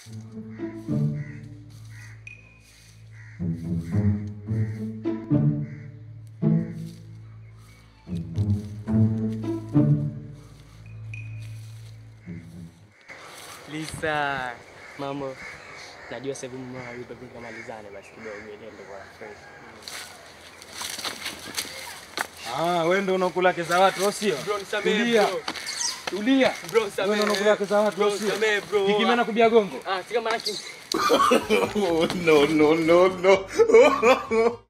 Lisa, mama. Najua sasa hivi mama yupo kumalizane basi kidogo ile ndio kwa fresh. Wewe ndio unakula kesa watu, sio? Bro, nisamee bro. Tulia. Bro, nisamee. Wewe ndio unakula kesa watu, sio? Nisamee bro. Kikimena kubia gongo. Si kama naki. No.